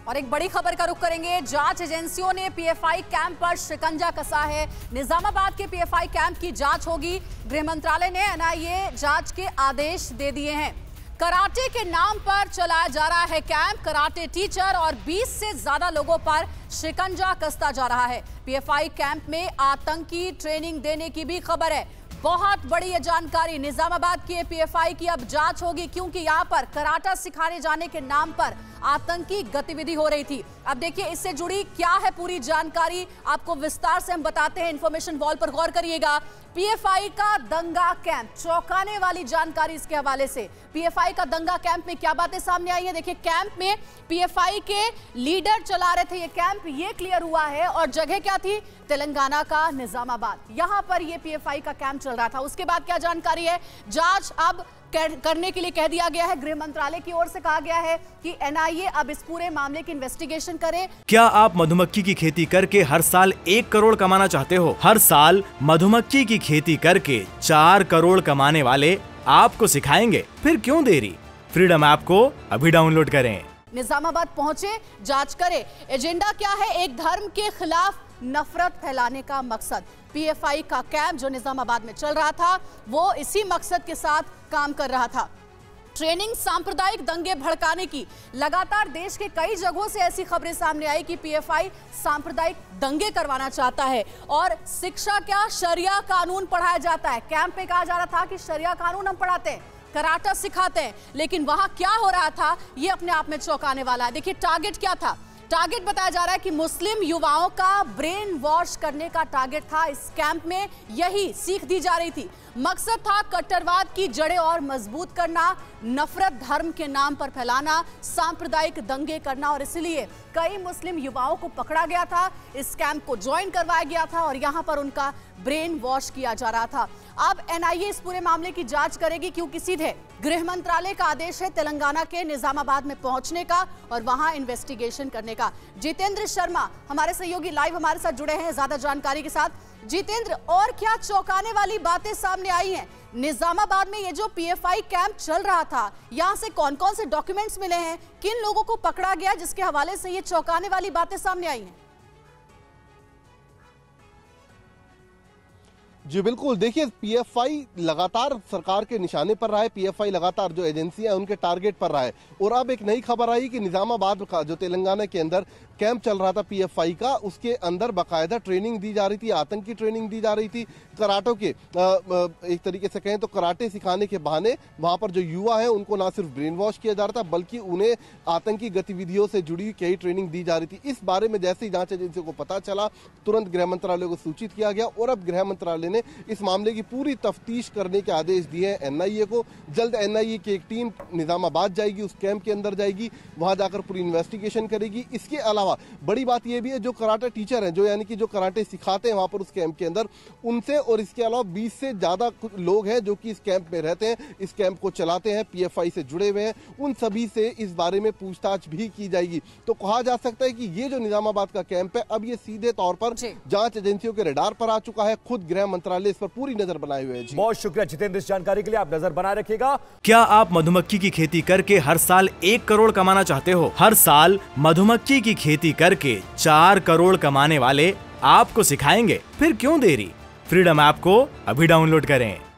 और एक बड़ी खबर का रुख करेंगे। जांच एजेंसियों ने पीएफआई कैंप पर शिकंजा कसा है। निजामाबाद के पीएफआई कैंप की जांच होगी। गृह मंत्रालय ने एनआईए जांच के आदेश दे दिए हैं। कराटे के नाम पर चलाया जा रहा है कैंप। कराटे टीचर और 20 से ज्यादा लोगों पर शिकंजा कसता जा रहा है। पीएफआई कैंप में आतंकी ट्रेनिंग देने की भी खबर है। बहुत बड़ी ये जानकारी। निजामाबाद की पीएफआई की अब जांच होगी, क्योंकि यहां पर कराटा सिखाने जाने के नाम पर आतंकी गतिविधि हो रही थी। अब देखिए इससे जुड़ी क्या है पूरी जानकारी, आपको विस्तार से हम बताते हैं। इंफॉर्मेशन वॉल पर गौर करिएगा। पीएफआई का दंगा कैंप, चौंकाने वाली जानकारी इसके हवाले से। पीएफआई का दंगा कैंप में क्या बातें सामने आई है, देखिए। कैंप में पीएफआई के लीडर चला रहे थे ये कैंप, ये क्लियर हुआ है। और जगह क्या थी? तेलंगाना का निजामाबाद। यहां पर ये पीएफआई का कैंप चल रहा था। उसके बाद क्या जानकारी है? जांच अब करने के लिए कह दिया गया है। गृह मंत्रालय की ओर से कहा गया है कि एनआईए अब इस पूरे मामले की इन्वेस्टिगेशन करे। क्या आप मधुमक्खी की खेती करके हर साल 1 करोड़ कमाना चाहते हो? हर साल मधुमक्खी की खेती करके 4 करोड़ कमाने वाले आपको सिखाएंगे। फिर क्यों देरी? फ्रीडम ऐप को अभी डाउनलोड करें। निजामाबाद पहुंचे, जांच करे। एजेंडा क्या है? एक धर्म के खिलाफ नफरत फैलाने का मकसद। पीएफआई का कैंप जो निजामाबाद में चल रहा था, वो इसी मकसद के साथ काम कर रहा था। ट्रेनिंग, सांप्रदायिक दंगे भड़काने की। लगातार देश के कई जगहों से ऐसी खबरें सामने आई कि पीएफआई सांप्रदायिक दंगे करवाना चाहता है। और शिक्षा क्या? शरिया कानून पढ़ाया जाता है। कैंप में कहा जा रहा था कि शरिया कानून हम पढ़ाते हैं, कराटा सिखाते हैं, लेकिन वहां क्या हो रहा था ये अपने आप में चौंकाने वाला है। देखिए टारगेट क्या था? टारगेट बताया जा रहा है कि मुस्लिम युवाओं का ब्रेन वॉश करने का टारगेट था। इस कैंप में यही सीख दी जा रही थी। मकसद था कट्टरवाद की जड़ें और मजबूत करना, नफरत धर्म के नाम पर फैलाना, सांप्रदायिक दंगे करना। और इसलिए कई मुस्लिम युवाओं को पकड़ा गया था, इस कैंप को ज्वाइन करवाया गया था और यहां पर उनका ब्रेन वॉश किया जा रहा था। अब एनआईए इस पूरे मामले की जांच करेगी, क्योंकि सीधे गृह मंत्रालय का आदेश है तेलंगाना के निजामाबाद में पहुंचने का और वहां इन्वेस्टिगेशन करने का। जितेंद्र शर्मा हमारे सहयोगी लाइव हमारे साथ जुड़े हैं ज्यादा जानकारी के साथ। जितेंद्र, और क्या चौंकाने वाली बातें सामने आई हैं? निजामाबाद में ये जो पीएफआई कैंप चल रहा था, यहां से कौन कौन से डॉक्यूमेंट्स मिले हैं, किन लोगों को पकड़ा गया, जिसके हवाले से ये चौंकाने वाली बातें सामने आई हैं? जी बिल्कुल, देखिए पीएफआई लगातार सरकार के निशाने पर रहा है। पीएफआई लगातार जो एजेंसियां हैं उनके टारगेट पर रहा है। और अब एक नई खबर आई कि निजामाबाद का जो तेलंगाना के अंदर कैंप चल रहा था पीएफआई का, उसके अंदर बाकायदा ट्रेनिंग दी जा रही थी, आतंकी ट्रेनिंग दी जा रही थी। कराटों के एक तरीके से कहें तो कराटे सिखाने के बहाने वहां पर जो युवा है उनको ना सिर्फ ब्रेन वॉश किया जा रहा था, बल्कि उन्हें आतंकी गतिविधियों से जुड़ी कई ट्रेनिंग दी जा रही थी। इस बारे में जैसे ही जांच एजेंसियों को पता चला, तुरंत गृह मंत्रालय को सूचित किया गया और अब गृह मंत्रालय ने इस मामले की पूरी तफ्तीश करने के आदेश दिए हैं एनआईए को। जल्द एनआईए की एक टीम निजामाबाद जाएगी, उस कैंप के अंदर जाएगी, वहां जाकर पूरी इन्वेस्टिगेशन करेगी। इसके अलावा बड़ी बात यह भी है, जो कराटे टीचर हैं, जो यानी कि जो कराटे सिखाते हैं वहां पर उस कैंप के अंदर, उनसे और इसके अलावा 20 से ज्यादा लोग हैं जो कि इस कैंप में रहते हैं, इस कैंप को चलाते हैं, पीएफआई से जुड़े हुए हैं, उन सभी से इस बारे में पूछताछ भी की जाएगी। तो कहा जा सकता है कि ये जो निजामाबाद का कैंप है, अब ये सीधे तौर पर जांच एजेंसियों के रडार पर आ चुका है। खुद गृह मंत्रालय इस पर पूरी नजर बनाए हुए है। बहुत शुक्रिया जितेंद्र इस जानकारी के लिए, आप नजर बनाए रखिएगा। क्या आप मधुमक्खी की खेती करके हर साल 1 करोड़ कमाना चाहते हो? हर साल मधुमक्खी की खेती करके 4 करोड़ कमाने वाले आपको सिखाएंगे। फिर क्यों देरी? फ्रीडम ऐप को अभी डाउनलोड करें।